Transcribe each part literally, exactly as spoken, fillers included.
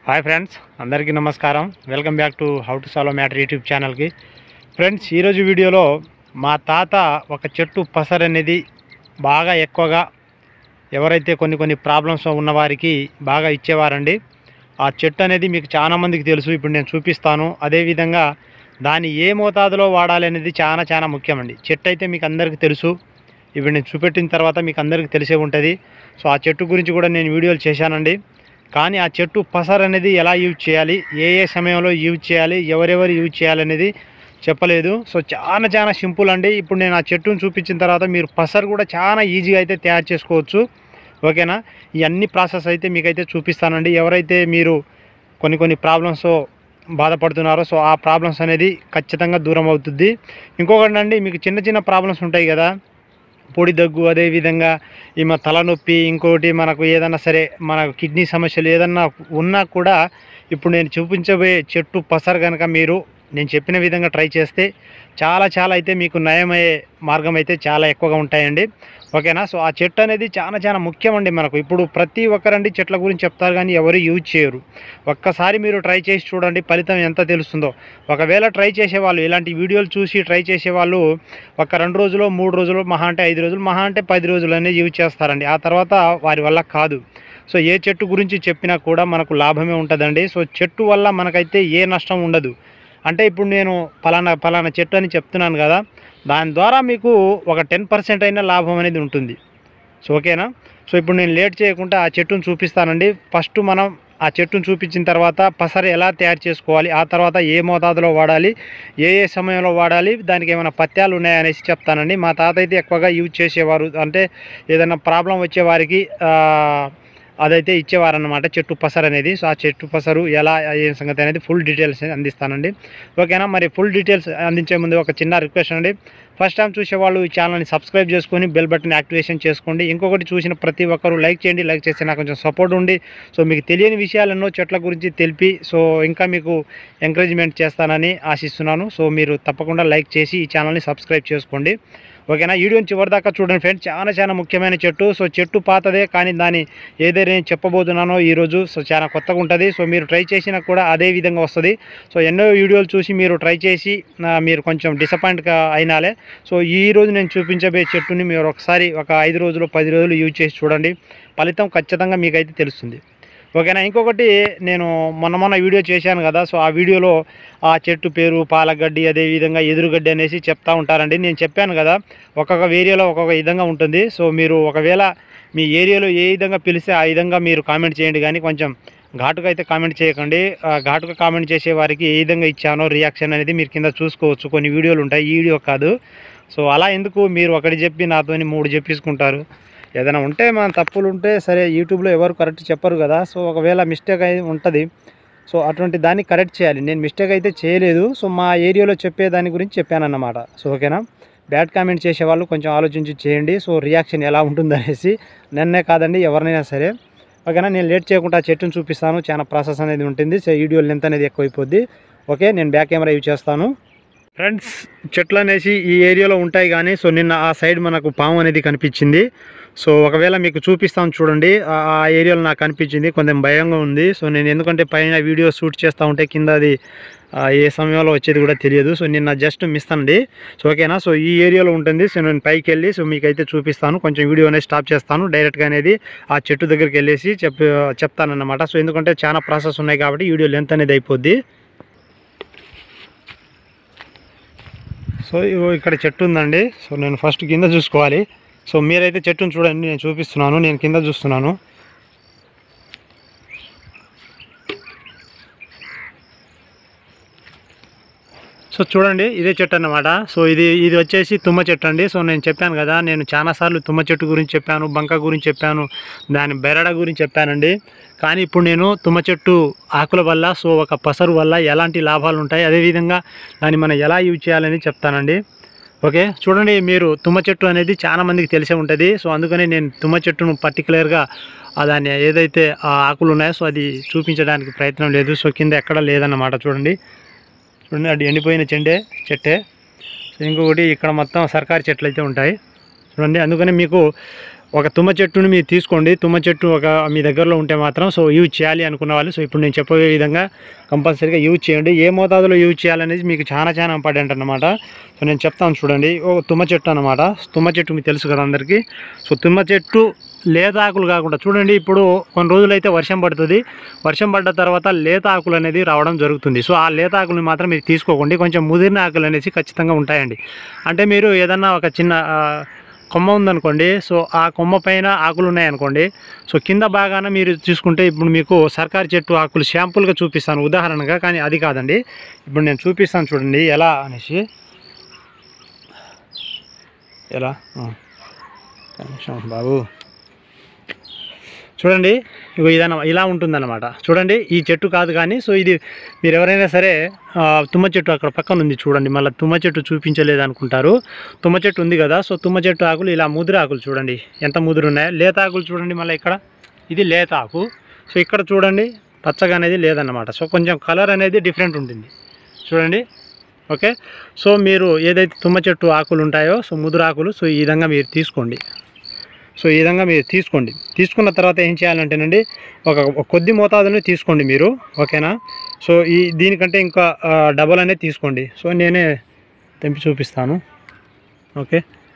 Hi friends, అందరికీ నమస్కారం. Welcome back to how to solve matter YouTube ఛానల్కి. Friends, ఈరోజు వీడియోలో మా తాత ఒక చెట్టు పసరు అనేది బాగా ఎక్కువగా ఎవరైతే కొన్ని కొన్ని ప్రాబ్లమ్స్ ఉన్నవారికి బాగా ఇచ్చేవారండి. ఆ చెట్టు అనేది మీకు చాలా మందికి తెలుసు, ఇప్పుడు నేను చూపిస్తాను. అదేవిధంగా దాన్ని ఏ మోతాదులో వాడాలి అనేది చాలా చాలా ముఖ్యమండి. చెట్టు అయితే మీకు అందరికీ తెలుసు, ఇప్పుడు నేను చూపెట్టిన తర్వాత మీకు అందరికీ తెలిసే ఉంటుంది. సో ఆ చెట్టు గురించి కూడా నేను వీడియోలు చేశానండి. కానీ ఆ చెట్టు పసరు అనేది ఎలా యూజ్ చేయాలి, ఏ ఏ సమయంలో యూజ్ చేయాలి, ఎవరెవరు యూజ్ చేయాలనేది చెప్పలేదు. సో చాలా చాలా సింపుల్ అండి. ఇప్పుడు నేను ఆ చెట్టును చూపించిన తర్వాత మీరు పసరు కూడా చాలా ఈజీగా అయితే తయారు చేసుకోవచ్చు. ఓకేనా? ఈ అన్ని ప్రాసెస్ అయితే మీకైతే చూపిస్తానండి. ఎవరైతే మీరు కొన్ని కొన్ని ప్రాబ్లమ్స్ బాధపడుతున్నారో సో ఆ ప్రాబ్లమ్స్ అనేది ఖచ్చితంగా దూరం అవుతుంది. ఇంకొకటి అండి, మీకు చిన్న చిన్న ప్రాబ్లమ్స్ ఉంటాయి కదా, పొడి దగ్గు, అదేవిధంగా ఈ మా తలనొప్పి, ఇంకోటి మనకు ఏదన్నా సరే మన కిడ్నీ సమస్యలు ఏదన్నా ఉన్నా కూడా ఇప్పుడు నేను చూపించబోయే చెట్టు పసరు కనుక మీరు నేను చెప్పిన విధంగా ట్రై చేస్తే చాలా చాలా అయితే మీకు నయమయ్యే మార్గం అయితే చాలా ఎక్కువగా ఉంటాయండి. ఓకేనా? సో ఆ చెట్టు అనేది చాలా చాలా ముఖ్యమండి మనకు. ఇప్పుడు ప్రతి ఒక్కరండి చెట్ల గురించి చెప్తారు కానీ ఎవరు యూజ్ చేయరు. ఒక్కసారి మీరు ట్రై చేసి చూడండి, ఫలితం ఎంత తెలుస్తుందో. ఒకవేళ ట్రై చేసేవాళ్ళు, ఇలాంటి వీడియోలు చూసి ట్రై చేసేవాళ్ళు ఒక రెండు రోజులు మూడు రోజులు మహా అంటే ఐదు రోజులు మహా అంటే పది రోజులు అనేది యూజ్ చేస్తారండి. ఆ తర్వాత వారి వల్ల కాదు. సో ఏ చెట్టు గురించి చెప్పినా కూడా మనకు లాభమే ఉంటుందండి. సో చెట్టు వల్ల మనకైతే ఏ నష్టం ఉండదు. అంటే ఇప్పుడు నేను ఫలానా ఫలానా చెట్టు అని చెప్తున్నాను కదా, దాని ద్వారా మీకు ఒక టెన్ పర్సెంట్ అయినా లాభం అనేది ఉంటుంది. సో ఓకేనా? సో ఇప్పుడు నేను లేట్ చేయకుండా ఆ చెట్టును చూపిస్తానండి. ఫస్ట్ మనం ఆ చెట్టును చూపించిన తర్వాత పసరు ఎలా తయారు చేసుకోవాలి, ఆ తర్వాత ఏ మోతాదులో వాడాలి, ఏ ఏ సమయంలో వాడాలి, దానికి ఏమైనా పత్యాలు ఉన్నాయనేసి చెప్తానండి. మా తాత అయితే ఎక్కువగా యూజ్ చేసేవారు. అంటే ఏదైనా ప్రాబ్లం వచ్చే వారికి అదైతే ఇచ్చేవారన్నమాట, చెట్టు పసరు అనేది. సో ఆ చెట్టు పసరు ఎలా ఏం సంగతి అనేది ఫుల్ డీటెయిల్స్ అందిస్తానండి. ఓకేనా? మరి ఫుల్ డీటెయిల్స్ అందించే ముందు ఒక చిన్న రిక్వెస్ట్ అండి. ఫస్ట్ టైం చూసేవాళ్ళు ఈ ఛానల్ని సబ్స్క్రైబ్ చేసుకొని బెల్ బటన్ యాక్టివేషన్ చేసుకోండి. ఇంకొకటి, చూసిన ప్రతి ఒక్కరు లైక్ చేయండి. లైక్ చేస్తే నాకు కొంచెం సపోర్ట్ ఉండి సో మీకు తెలియని విషయాలెన్నో చెట్ల గురించి తెలిపి సో ఇంకా మీకు ఎంకరేజ్మెంట్ చేస్తానని ఆశిస్తున్నాను. సో మీరు తప్పకుండా లైక్ చేసి ఈ ఛానల్ని సబ్స్క్రైబ్ చేసుకోండి. ఓకేనా? వీడియోని చివరిదాకా చూడండి ఫ్రెండ్స్, చాలా చాలా ముఖ్యమైన చెట్టు. సో చెట్టు పాతదే కానీ దాన్ని ఏదైతే నేను చెప్పబోతున్నానో ఈరోజు సో చాలా కొత్తగా ఉంటుంది. సో మీరు ట్రై చేసినా కూడా అదే విధంగా వస్తుంది. సో ఎన్నో వీడియోలు చూసి మీరు ట్రై చేసి మీరు కొంచెం డిసప్పాయింట్గా అయినాలే. సో ఈరోజు నేను చూపించబోయే చెట్టుని మీరు ఒకసారి ఒక ఐదు రోజులు పది రోజులు యూజ్ చేసి చూడండి, ఫలితం ఖచ్చితంగా మీకైతే తెలుస్తుంది. ఓకేనా? ఇంకొకటి, నేను మొన్న మొన్న వీడియో చేశాను కదా, సో ఆ వీడియోలో ఆ చెట్టు పేరు పాలగడ్డి, అదేవిధంగా ఎదురుగడ్డి అనేసి చెప్తా ఉంటారండి. నేను చెప్పాను కదా, ఒక్కొక్క ఏరియాలో ఒక్కొక్క విధంగా ఉంటుంది. సో మీరు ఒకవేళ మీ ఏరియాలో ఏ విధంగా పిలిస్తే ఆ విధంగా మీరు కామెంట్ చేయండి, కానీ కొంచెం ఘాటుగా అయితే కామెంట్ చేయకండి. ఘాటుగా కామెంట్ చేసే వారికి ఏ విధంగా ఇచ్చానో రియాక్షన్ అనేది మీరు కింద చూసుకోవచ్చు. కొన్ని వీడియోలు ఉంటాయి, ఈ వీడియో కాదు. సో అలా ఎందుకు మీరు ఒకటి చెప్పి నాతోని మూడు చెప్పించుకుంటారు? ఏదైనా ఉంటే మన తప్పులు ఉంటే సరే, యూట్యూబ్లో ఎవరు కరెక్ట్ చెప్పరు కదా. సో ఒకవేళ మిస్టేక్ అయి ఉంటుంది, సో అటువంటి దాన్ని కరెక్ట్ చేయాలి. నేను మిస్టేక్ అయితే చేయలేదు. సో మా ఏరియాలో చెప్పే దాని గురించి చెప్పానన్నమాట. సో ఓకేనా? బ్యాడ్ కామెంట్ చేసే వాళ్ళు కొంచెం ఆలోచించి చేయండి. సో రియాక్షన్ ఎలా ఉంటుందనేసి, నన్నే కాదండి ఎవరినైనా సరే. ఓకేనా? నేను లేట్ చేయకుండా చెట్టును చూపిస్తాను. చాలా ప్రాసెస్ అనేది ఉంటుంది. సో వీడియో లెంత్ అనేది ఎక్కువైపోద్ది. ఓకే, నేను బ్యాక్ కెమెరా యూజ్ చేస్తాను. ఫ్రెండ్స్, చెట్లు అనేసి ఈ ఏరియాలో ఉంటాయి కానీ సో నిన్న ఆ సైడ్ మనకు పాము అనేది కనిపించింది. సో ఒకవేళ మీకు చూపిస్తాను చూడండి. ఆ ఏరియాలో నాకు కనిపించింది, కొంచెం భయంగా ఉంది. సో నేను ఎందుకంటే పైన వీడియో షూట్ చేస్తూ ఉంటే కింద అది ఏ సమయంలో వచ్చేది కూడా తెలియదు. సో నిన్న జస్ట్ మిస్ అండి. సో ఓకేనా? సో ఈ ఏరియాలో ఉంటుంది. సో నేను పైకి వెళ్ళి సో మీకైతే చూపిస్తాను. కొంచెం వీడియో అనేది స్టాప్ చేస్తాను, డైరెక్ట్గా అనేది ఆ చెట్టు దగ్గరికి వెళ్ళేసి చెప్ చెప్తానన్నమాట. సో ఎందుకంటే చాలా ప్రాసెస్ ఉన్నాయి కాబట్టి వీడియో లెంత్ అనేది అయిపోద్ది. సో ఇక్కడ చెట్టు ఉందండి. సో నేను ఫస్ట్ కింద చూసుకోవాలి. సో మీరైతే చెట్టును చూడండి, నేను చూపిస్తున్నాను. నేను కింద చూస్తున్నాను. సో చూడండి, ఇదే చెట్టు అన్నమాట. సో ఇది ఇది వచ్చేసి తుమ్మ చెట్టు అండి. సో నేను చెప్పాను కదా, నేను చాలాసార్లు తుమ్మ చెట్టు గురించి చెప్పాను, బంక గురించి చెప్పాను, దాని బెరడ గురించి చెప్పానండి. కానీ ఇప్పుడు నేను తుమ్మ చెట్టు ఆకుల వల్ల సో ఒక పసరు వల్ల ఎలాంటి లాభాలు ఉంటాయి, అదేవిధంగా దాన్ని మనం ఎలా యూజ్ చేయాలని చెప్తానండి. ఓకే, చూడండి, మీరు తుమ్మ చెట్టు అనేది చాలా మందికి తెలిసే ఉంటుంది. సో అందుకని నేను తుమ్మ చెట్టును పర్టికులర్గా దాన్ని ఏదైతే ఆ ఆకులు ఉన్నాయో సో అది చూపించడానికి ప్రయత్నం లేదు. సో కింద ఎక్కడ లేదన్నమాట. చూడండి చూడండి అది ఎండిపోయిన చెండే చెట్టే. సో ఇంకొకటి ఇక్కడ మొత్తం సర్కారీ చెట్లు అయితే ఉంటాయి చూడండి. అందుకని మీకు ఒక తుమ్మ చెట్టుని మీరు తీసుకోండి. తుమ్మ చెట్టు ఒక మీ దగ్గరలో ఉంటే మాత్రం సో యూజ్ చేయాలి అనుకున్న వాళ్ళు సో ఇప్పుడు నేను చెప్పే విధంగా కంపల్సరీగా యూజ్ చేయండి. ఏ మోతాదులో యూజ్ చేయాలనేది మీకు చాలా చాలా ఇంపార్టెంట్ అనమాట. సో నేను చెప్తాను చూడండి. ఒక తుమ్మ చెట్టు అనమాట. తుమ్మ చెట్టు మీకు తెలుసు కదా అందరికీ. సో తుమ్మ చెట్టు లేత ఆకులు కాకుండా చూడండి, ఇప్పుడు కొన్ని రోజులైతే వర్షం పడుతుంది. వర్షం పడ్డ తర్వాత లేత ఆకులు అనేది రావడం జరుగుతుంది. సో ఆ లేత ఆకులు మాత్రం మీరు తీసుకోకండి. కొంచెం ముదిరిన ఆకులు అనేసి ఖచ్చితంగా ఉంటాయండి. అంటే మీరు ఏదన్నా ఒక చిన్న కొమ్మ ఉందనుకోండి, సో ఆ కొమ్మ పైన ఆకులు ఉన్నాయనుకోండి, సో కింద భాగాన మీరు చూసుకుంటే ఇప్పుడు మీకు సర్కారు చెట్టు ఆకులు శాంపుల్గా చూపిస్తాను ఉదాహరణగా, కానీ అది కాదండి. ఇప్పుడు నేను చూపిస్తాను చూడండి ఎలా అనేసి. ఎలా బాబు చూడండి, ఇగో ఇదన్న ఇలా ఉంటుందన్నమాట. చూడండి ఈ చెట్టు కాదు కానీ సో ఇది మీరు ఎవరైనా సరే తుమ్మ చెట్టు అక్కడ పక్కన ఉంది చూడండి, మళ్ళీ తుమ్మ చెట్టు చూపించలేదు అనుకుంటారు. తుమ్మ చెట్టు ఉంది కదా, సో తుమ్మ చెట్టు ఆకులు ఇలా ముదురు ఆకులు చూడండి ఎంత ముదురు ఉన్నాయో. లేత ఆకులు చూడండి, మళ్ళీ ఇక్కడ ఇది లేత ఆకు. సో ఇక్కడ చూడండి పచ్చగా అనేది లేదన్నమాట. సో కొంచెం కలర్ అనేది డిఫరెంట్ ఉంటుంది చూడండి. ఓకే, సో మీరు ఏదైతే తుమ్మ చెట్టు ఆకులు ఉంటాయో సో ముదురు ఆకులు సో ఈ విధంగా మీరు తీసుకోండి. సో ఈ విధంగా మీరు తీసుకోండి. తీసుకున్న తర్వాత ఏం చేయాలంటేనండి ఒక కొద్ది మోతాదుని తీసుకోండి మీరు, ఓకేనా. సో ఈ దీనికంటే ఇంకా డబల్ అనేది తీసుకోండి. సో నేనే తెంపి చూపిస్తాను. ఓకే,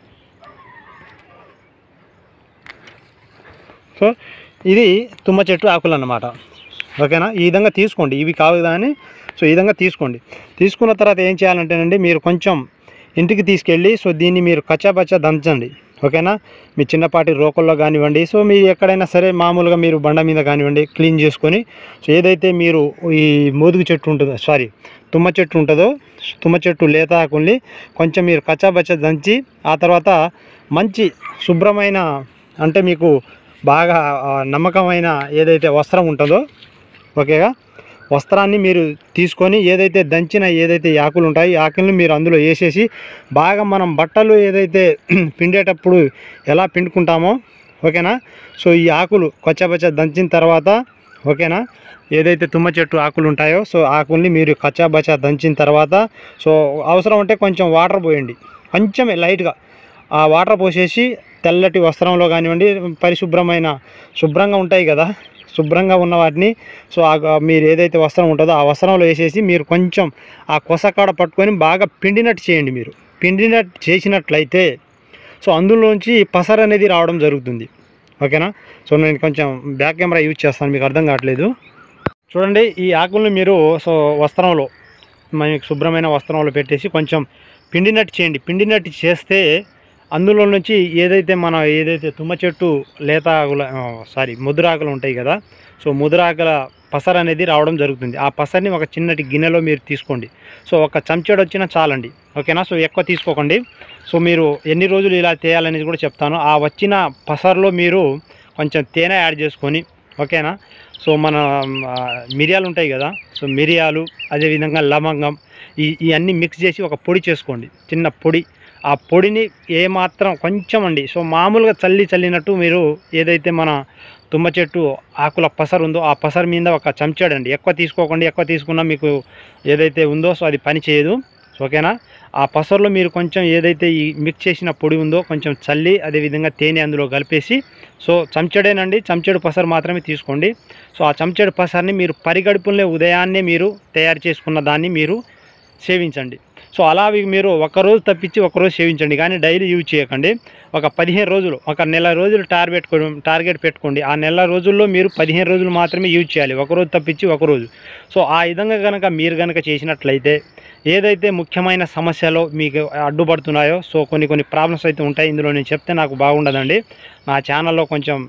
సో ఇది తుమ్మ చెట్టు ఆకులు అన్నమాట, ఓకేనా. ఈ విధంగా తీసుకోండి, ఇవి కావు కానీ సో ఈ విధంగా తీసుకోండి. తీసుకున్న తర్వాత ఏం చేయాలంటేనండి మీరు కొంచెం ఇంటికి తీసుకెళ్ళి సో దీన్ని మీరు కచ్చాబచ్చా దంచండి, ఓకేనా. మీ చిన్నపాటి రోకల్లో కానివ్వండి, సో మీరు ఎక్కడైనా సరే మామూలుగా మీరు బండ మీద కానివ్వండి క్లీన్ చేసుకొని సో ఏదైతే మీరు ఈ మోదుగు చెట్టు ఉంటుందో సారీ తుమ్మ చెట్టు ఉంటుందో తుమ్మ చెట్టు లేత ఆకుల్ని కొంచెం మీరు కచ్చాబచ్చా దంచి ఆ తర్వాత మంచి శుభ్రమైన అంటే మీకు బాగా నమ్మకమైన ఏదైతే వస్త్రం ఉంటుందో ఓకేగా వస్త్రాన్ని మీరు తీసుకొని ఏదైతే దంచిన ఏదైతే ఆకులు ఉంటాయి ఆకులను మీరు అందులో వేసేసి బాగా మనం బట్టలు ఏదైతే పిండేటప్పుడు ఎలా పిండుకుంటామో ఓకేనా. సో ఈ ఆకులు కచ్చాబచ్చా దంచిన తర్వాత ఓకేనా ఏదైతే తుమ్మ చెట్టు ఆకులు ఉంటాయో సో ఆకుల్ని మీరు కచ్చాబచ్చా దంచిన తర్వాత సో అవసరం అంటే కొంచెం వాటర్ పోయండి, కొంచెం లైట్గా ఆ వాటర్ పోసేసి తెల్లటి వస్త్రంలో కానివ్వండి పరిశుభ్రమైన శుభ్రంగా ఉంటాయి కదా శుభ్రంగా ఉన్న వాటిని సో మీరు ఏదైతే వస్త్రం ఉంటుందో ఆ వస్త్రంలో వేసేసి మీరు కొంచెం ఆ కొసకాడ పట్టుకొని బాగా పిండినట్టు చేయండి. మీరు పిండినట్టు చేసినట్లయితే సో అందులోంచి పసరు అనేది రావడం జరుగుతుంది, ఓకేనా. సో నేను కొంచెం బ్యాక్ కెమెరా యూజ్ చేస్తాను, మీకు అర్థం కావట్లేదు. చూడండి ఈ ఆకుల్ని మీరు సో వస్త్రంలో మీకు శుభ్రమైన వస్త్రంలో పెట్టేసి కొంచెం పిండినట్టు చేయండి. పిండినట్టు చేస్తే అందులో నుంచి ఏదైతే మన ఏదైతే తుమ్మ చెట్టు లేత ఆకుల సారీ ముదురాకులు ఉంటాయి కదా సో ముదురాకుల పసరు అనేది రావడం జరుగుతుంది. ఆ పసరిని ఒక చిన్నటి గిన్నెలో మీరు తీసుకోండి. సో ఒక చెంచాడు వచ్చినా చాలండి, ఓకేనా. సో ఎక్కువ తీసుకోకండి. సో మీరు ఎన్ని రోజులు ఇలా చేయాలనేది కూడా చెప్తాను. ఆ వచ్చిన పసరులో మీరు కొంచెం తేనె యాడ్ చేసుకొని ఓకేనా. సో మన మిరియాలు ఉంటాయి కదా సో మిరియాలు అదేవిధంగా లవంగం ఈ ఇవన్నీ మిక్స్ చేసి ఒక పొడి చేసుకోండి, చిన్న పొడి. ఆ పొడిని ఏమాత్రం కొంచెం అండి సో మామూలుగా చల్లి చల్లినట్టు మీరు ఏదైతే మన తుమ్మ చెట్టు ఆకుల పసరు ఉందో ఆ పసరు మీద ఒక చెంచాడండి, ఎక్కువ తీసుకోకండి. ఎక్కువ తీసుకున్నా మీకు ఏదైతే ఉందో సో అది పని చేయదు, ఓకేనా. ఆ పసరులో మీరు కొంచెం ఏదైతే ఈ మిక్స్ చేసిన పొడి ఉందో కొంచెం చల్లి అదేవిధంగా తేనె అందులో కలిపేసి సో చెంచాడేనండి చెంచాడు పసరు మాత్రమే తీసుకోండి. సో ఆ చెంచాడు పసరుని మీరు పరిగడుపులనే ఉదయాన్నే మీరు తయారు చేసుకున్న దాన్ని మీరు సేవించండి. సో అలా మీరు ఒకరోజు తప్పించి ఒకరోజు సేవించండి, కానీ డైలీ యూజ్ చేయకండి. ఒక పదిహేను రోజులు ఒక నెల రోజులు టార్గెట్ టార్గెట్ పెట్టుకోండి. ఆ నెల రోజుల్లో మీరు పదిహేను రోజులు మాత్రమే యూజ్ చేయాలి, ఒకరోజు తప్పించి ఒకరోజు. సో ఆ విధంగా కనుక మీరు కనుక చేసినట్లయితే ఏదైతే ముఖ్యమైన సమస్యలో మీకు అడ్డుపడుతున్నాయో సో కొన్ని కొన్ని ప్రాబ్లమ్స్ అయితే ఉంటాయి. ఇందులో నేను చెప్తే నాకు బాగుండదండి. నా ఛానల్లో కొంచెం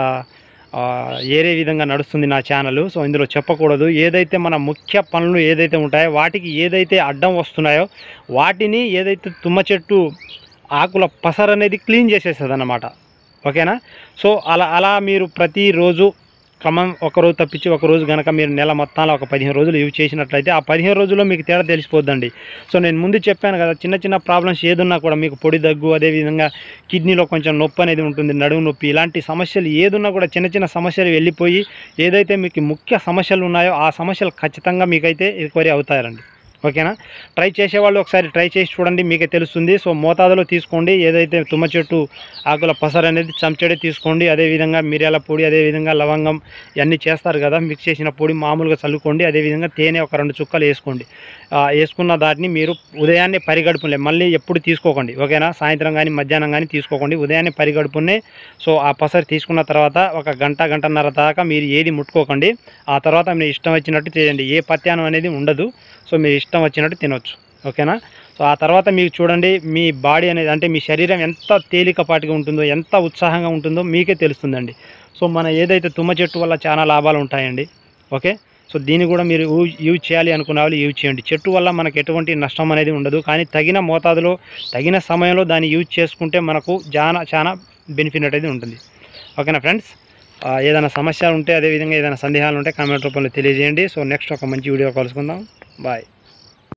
ఏరే విధంగా నడుస్తుంది నా ఛానల్. సో ఇందులో చెప్పకూడదు. ఏదైతే మన ముఖ్య పనులు ఏదైతే ఉంటాయో వాటికి ఏదైతే అడ్డం వస్తున్నాయో వాటిని ఏదైతే తుమ్మ చెట్టు ఆకుల పసరు అనేది క్లీన్ చేసేస్తుంది అన్నమాట, ఓకేనా. సో అలా అలా మీరు ప్రతిరోజు క్రమం ఒకరోజు తప్పించి ఒకరోజు కనుక మీరు నెల మొత్తంలో ఒక పదిహేను రోజులు యూజ్ చేసినట్లయితే ఆ పదిహేను రోజుల్లో మీకు తేడా తెలిసిపోద్దండి. సో నేను ముందు చెప్పాను కదా చిన్న చిన్న ప్రాబ్లమ్స్ ఏదున్నా కూడా మీకు పొడి దగ్గు అదేవిధంగా కిడ్నీలో కొంచెం నొప్పి అనేది ఉంటుంది, నడుము నొప్పి, ఇలాంటి సమస్యలు ఏదున్నా కూడా చిన్న చిన్న సమస్యలు వెళ్ళిపోయి ఏదైతే మీకు ముఖ్య సమస్యలు ఉన్నాయో ఆ సమస్యలు ఖచ్చితంగా మీకైతే రికవరీ అవుతారండి, ఓకేనా. ట్రై చేసేవాళ్ళు ఒకసారి ట్రై చేసి చూడండి, మీకే తెలుస్తుంది. సో మోతాదులో తీసుకోండి. ఏదైతే తుమ్మ చెట్టు ఆకుల పసరు అనేది చెంచాడే తీసుకోండి. అదేవిధంగా మిరియాల పొడి, అదేవిధంగా లవంగం ఇవన్నీ చేస్తారు కదా, మిక్స్ చేసిన పొడి మామూలుగా చల్లుకోండి. అదేవిధంగా తేనె ఒక రెండు చుక్కలు వేసుకోండి. వేసుకున్న దాటిని మీరు ఉదయాన్నే పరిగడుపులే, మళ్ళీ ఎప్పుడు తీసుకోకండి. ఓకేనా. సాయంత్రం కానీ మధ్యాహ్నం కానీ తీసుకోకండి. ఉదయాన్నే పరిగడుపునే సో ఆ పసరు తీసుకున్న తర్వాత ఒక గంట గంటన్నర దాకా మీరు ఏది ముట్టుకోకండి. ఆ తర్వాత మీరు ఇష్టం వచ్చినట్టు చేయండి. ఏ పత్యానం అనేది ఉండదు. సో మీరు ఇష్టం వచ్చినట్టు తినొచ్చు. ఓకేనా. సో ఆ తర్వాత మీకు చూడండి, మీ బాడీ అనేది అంటే మీ శరీరం ఎంత తేలికపాటిగా ఉంటుందో, ఎంత ఉత్సాహంగా ఉంటుందో మీకే తెలుస్తుందండి. సో మన ఏదైతే తుమ్మ చెట్టు వల్ల చాలా లాభాలు ఉంటాయండి. ఓకే. సో దీన్ని కూడా మీరు యూజ్ చేయాలి అనుకున్న వాళ్ళు యూజ్ చేయండి. చెట్టు వల్ల మనకు ఎటువంటి నష్టం అనేది ఉండదు, కానీ తగిన మోతాదులో తగిన సమయంలో దాన్ని యూజ్ చేసుకుంటే మనకు చాలా చాలా బెనిఫిట్ అనేది ఉంటుంది. ఓకేనా ఫ్రెండ్స్. ఏదైనా సమస్యలు ఉంటే, అదేవిధంగా ఏదైనా సందేహాలు ఉంటే కామెంట్ రూపంలో తెలియజేయండి. సో నెక్స్ట్ ఒక మంచి వీడియో కలుసుకుందాం. బాయ్.